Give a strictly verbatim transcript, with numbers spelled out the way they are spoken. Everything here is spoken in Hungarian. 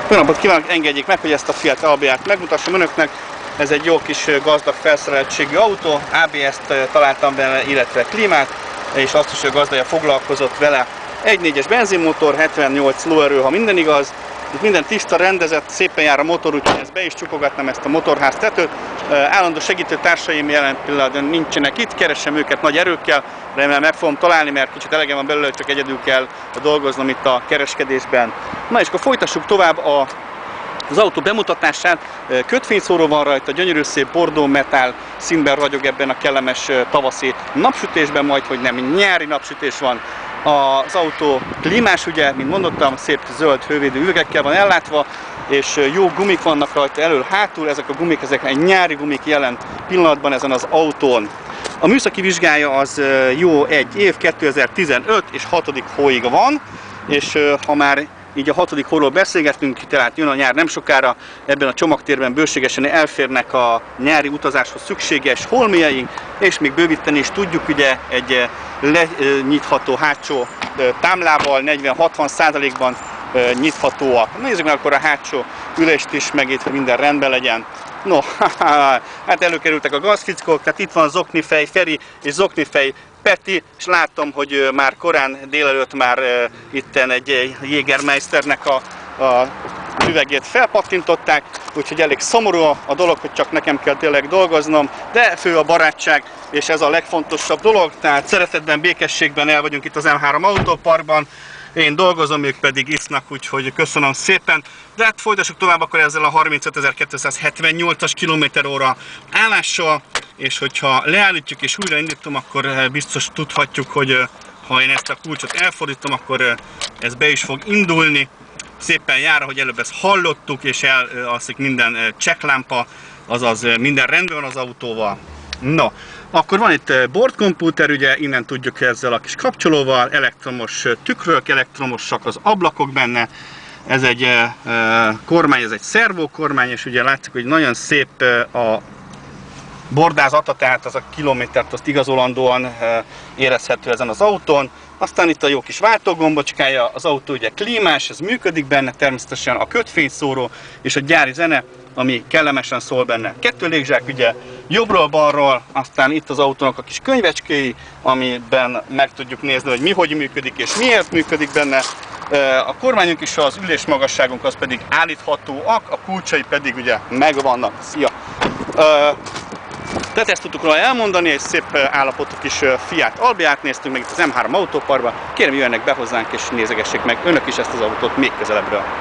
Jó napot kívánok, engedjék meg, hogy ezt a Fiat Albiát megmutassam önöknek. Ez egy jó kis gazdag felszereltségű autó, á bé es-t találtam benne, illetve klímát, és azt is, hogy a gazdája foglalkozott vele. egy négy es benzinmotor, hetvennyolc lóerő, ha minden igaz. Itt minden tiszta, rendezett, szépen jár a motor, úgyhogy ezt be is csukogatnám, ezt a motorház tetőt. Állandó segítő társaim jelen pillanatban nincsenek itt, keresem őket nagy erőkkel, remélem meg fogom találni, mert kicsit elegem van belőle, csak egyedül kell dolgoznom itt a kereskedésben. Na és akkor folytassuk tovább a az autó bemutatását. Kötvényszóró van rajta, gyönyörű szép bordó metál színben ragyog ebben a kellemes tavaszi napsütésben, majd hogy nem nyári napsütés van. Az autó klímás, ugye, mint mondottam, szép zöld hővédő üvegekkel van ellátva, és jó gumik vannak rajta elől-hátul, ezek a gumik, ezek egy nyári gumik jelen pillanatban ezen az autón. A műszaki vizsgája az jó egy év, kétezer-tizenöt és hatodik hóig van, és ha már így a hatodik hóról beszélgetünk, tehát jön a nyár nem sokára, ebben a csomagtérben bőségesen elférnek a nyári utazáshoz szükséges holmiaink, és még bővíteni is tudjuk, ugye egy lenyitható hátsó támlával, negyven-hatvan százalékban nyithatóak. Nézzük meg akkor a hátsó ülést is, meg itt minden rendben legyen. No, hát előkerültek a gazfickók, tehát itt van Zoknifej Feri és Zoknifej Peti, és láttam, hogy már korán délelőtt már uh, itten egy Jägermeisternek a, a üvegét felpattintották, úgyhogy elég szomorú a dolog, hogy csak nekem kell tényleg dolgoznom, de fő a barátság, és ez a legfontosabb dolog, tehát szeretetben, békességben el vagyunk itt az em három autóparkban. Én dolgozom, ők pedig isznak, úgyhogy köszönöm szépen. De hát folytassuk tovább akkor ezzel a harmincötezer-kétszázhetvennyolcas kilométer óra állással, és hogyha leállítjuk és újraindítom, akkor biztos tudhatjuk, hogy ha én ezt a kulcsot elfordítom, akkor ez be is fog indulni. Szépen jár, ahogy előbb ezt hallottuk, és elalszik minden csekklámpa, azaz minden rendben van az autóval. No, akkor van itt bordkomputer, ugye innen tudjuk ezzel a kis kapcsolóval, elektromos tükrök, elektromosak az ablakok benne. Ez egy e, kormány, ez egy szervó kormány, és ugye látszik, hogy nagyon szép a bordázata, tehát az a kilométert azt igazolandóan e, érezhető ezen az autón. Aztán itt a jó kis váltógombocskája, az autó ugye klímás, ez működik benne, természetesen a kötvényszóró és a gyári zene, ami kellemesen szól benne. Kettő légzsák ugye jobbról-balról, aztán itt az autónak a kis könyvecskéi, amiben meg tudjuk nézni, hogy mi hogy működik és miért működik benne. A kormányunk és az ülésmagasságunk az pedig állíthatóak, a kulcsai pedig ugye megvannak. Szia! Tehát ezt tudtuk róla elmondani, egy szép állapotú kis Fiat Albiát néztünk meg itt az em három autóparkban. Kérem, jöjjenek be hozzánk és nézegessék meg önök is ezt az autót még közelebbről.